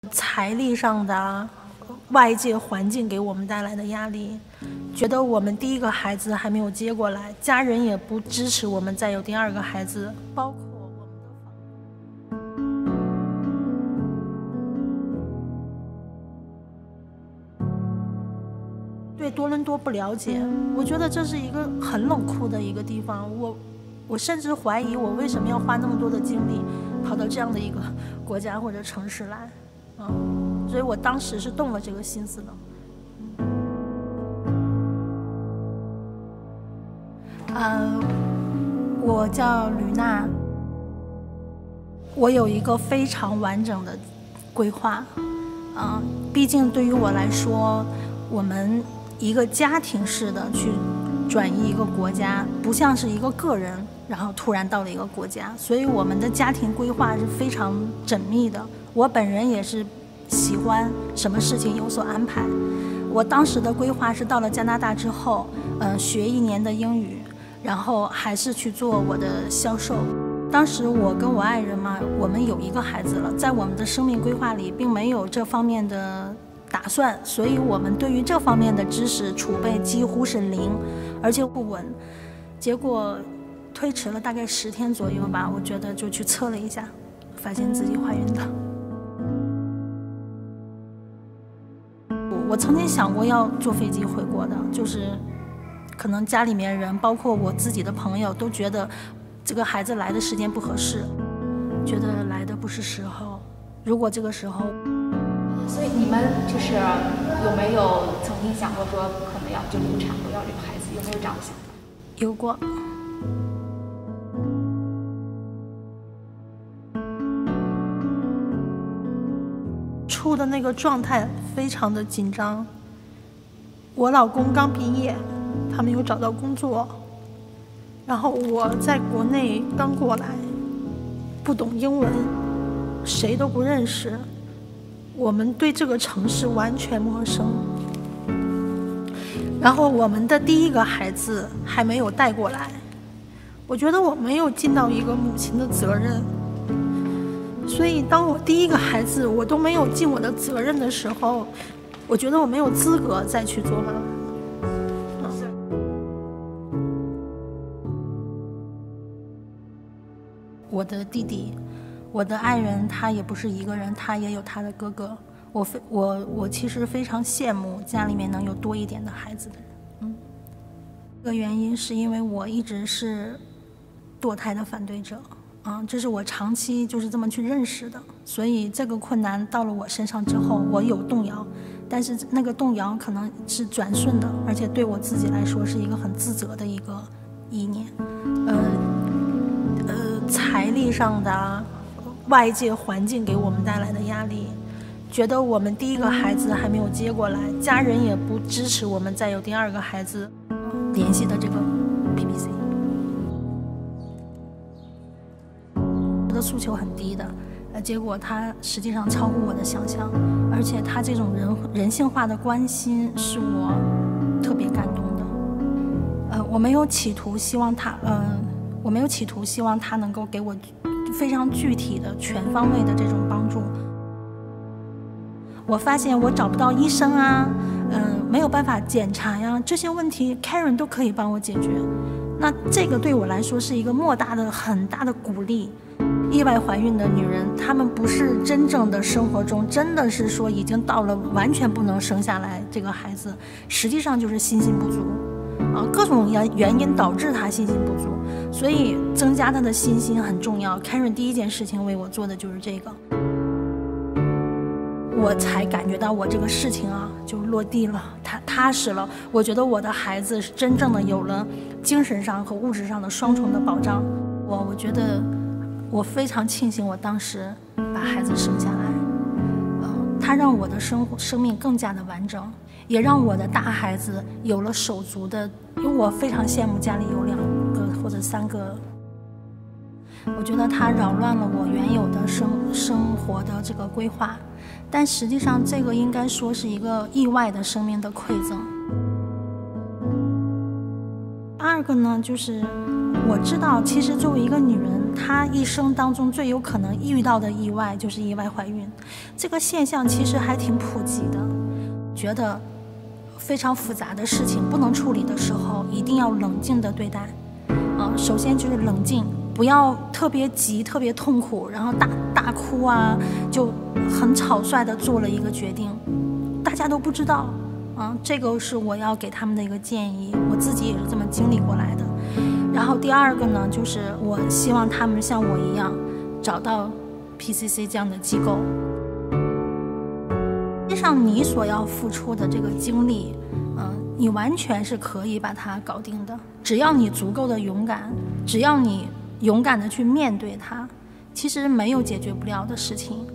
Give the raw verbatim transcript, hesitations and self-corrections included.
财力上的、外界环境给我们带来的压力，觉得我们第一个孩子还没有接过来，家人也不支持我们再有第二个孩子，包括我们的房。对多伦多不了解，我觉得这是一个很冷酷的一个地方。我，我甚至怀疑我为什么要花那么多的精力跑到这样的一个国家或者城市来。嗯，所以我当时是动了这个心思的。呃，我叫吕娜，我有一个非常完整的规划。嗯，毕竟对于我来说，我们一个家庭式的去转移一个国家，不像是一个个人，然后突然到了一个国家，所以我们的家庭规划是非常缜密的。我本人也是喜欢什么事情有所安排。我当时的规划是到了加拿大之后，呃，学一年的英语，然后还是去做我的销售。当时我跟我爱人嘛，我们有一个孩子了，在我们的生命规划里并没有这方面的打算，所以我们对于这方面的知识储备几乎是零，而且不稳。结果推迟了大概十天左右吧，我觉得就去测了一下，发现自己怀孕了。我曾经想过要坐飞机回国的，就是可能家里面人，包括我自己的朋友，都觉得这个孩子来的时间不合适，觉得来的不是时候。如果这个时候， 所以你们就是有没有曾经想过说可能要就流产或要留孩子，有没有这样的想法？ 有过。处的那个状态非常的紧张。我老公刚毕业，他没有找到工作，然后我在国内刚过来，不懂英文，谁都不认识，我们对这个城市完全陌生。然后我们的第一个孩子还没有带过来，我觉得我没有尽到一个母亲的责任。所以当我第一个孩子我都没有尽我的责任的时候，我觉得我没有资格再去做妈妈。我的弟弟，我的爱人，他也不是一个人，他也有他的哥哥。我非我我其实非常羡慕家里面能有多一点的孩子的人。嗯，这个原因是因为我一直是堕胎的反对者。啊，这是我长期就是这么去认识的，所以这个困难到了我身上之后，我有动摇，但是那个动摇可能是转瞬的，而且对我自己来说是一个很自责的一个意念。呃呃，财力上的、外界环境给我们带来的压力，觉得我们第一个孩子还没有接过来，家人也不支持我们再有第二个孩子，联系的这个 P P C。的诉求很低的，呃，结果他实际上超乎我的想象，而且他这种人人性化的关心是我特别感动的。呃，我没有企图希望他，呃，我没有企图希望他能够给我非常具体的、全方位的这种帮助。我发现我找不到医生啊，嗯、呃，没有办法检查呀，这些问题 Karen 都可以帮我解决。那这个对我来说是一个莫大的、很大的鼓励。意外怀孕的女人，她们不是真正的生活中真的是说已经到了完全不能生下来这个孩子，实际上就是信心不足啊，各种原原因导致她信心不足，所以增加她的信心很重要。Karen 第一件事情为我做的就是这个，我才感觉到我这个事情啊就落地了，踏踏实了。我觉得我的孩子是真正的有了精神上和物质上的双重的保障。我我觉得。我非常庆幸我当时把孩子生下来，呃，他让我的生活生命更加的完整，也让我的大孩子有了手足的，因为我非常羡慕家里有两个或者三个，我觉得他扰乱了我原有的生生活的这个规划，但实际上这个应该说是一个意外的生命的馈赠。二个呢，就是我知道，其实作为一个女人， 她一生当中最有可能遇到的意外就是意外怀孕。这个现象其实还挺普及的。觉得非常复杂的事情不能处理的时候，一定要冷静地对待。啊，首先就是冷静，不要特别急、特别痛苦，然后大大哭啊，就很草率地做了一个决定，大家都不知道。啊，这个是我要给他们的一个建议，我自己也是这么经历过来的。然后第二个呢，就是我希望他们像我一样，找到 P C C 这样的机构。实际上，你所要付出的这个精力，嗯，你完全是可以把它搞定的。只要你足够的勇敢，只要你勇敢的去面对它，其实没有解决不了的事情。